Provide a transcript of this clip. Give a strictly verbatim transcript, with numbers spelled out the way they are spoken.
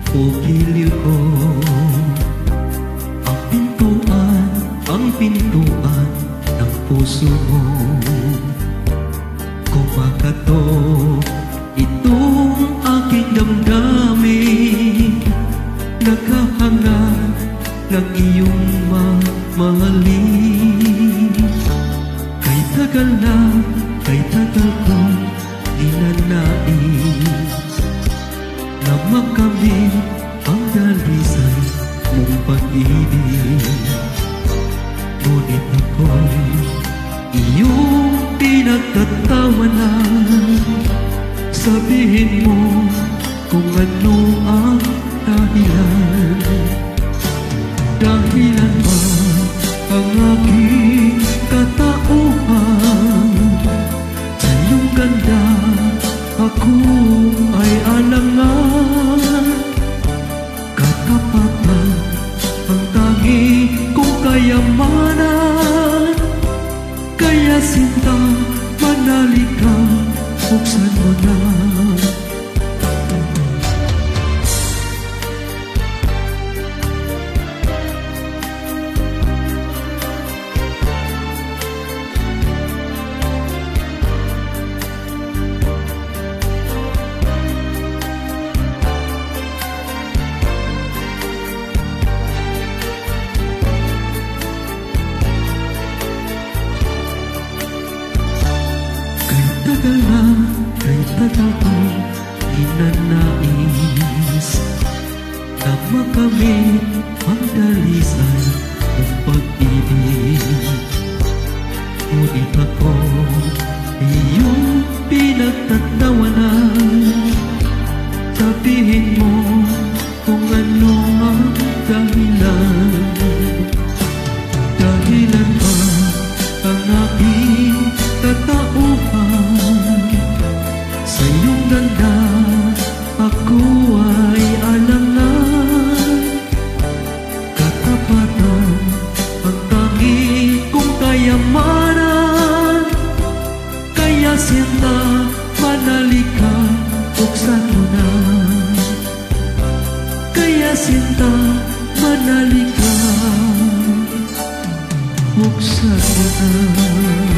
o giliw ko. Ang pintuan, ang pintuan ng puso mo. Kumakatok itong aking damdamin, naghahangad ng iyong mamahalin. Kay tagal na, kay tagal ko ninanais na makamit ang dalisay mong pag-ibig. Ngunit ako'y iyong pinagtatawanan. Sabihin mo kung ano ang dahilan. Dahilan ba ang aking katauhan? Sa iyong ganda ako ay alangan. Katapatan ang tangi kong kayamanan. Kaya sinta, manalik ka, buksan mo na. Tagal na, kay tagal ko ninanais na makamit ang dalisay ng pag-ibig. Ngunit ako iyong pinagtatawanan. Sabihin mo kung ano ang dahilan. Dahilan ba ang aking katauhan? Sa iyong ganda ako ay alangan. Katapatan ang tangi kong kayamanan. Kaya sinta, manalik ka, buksan mo na. Kaya sinta, manalik ka, buksan mo na.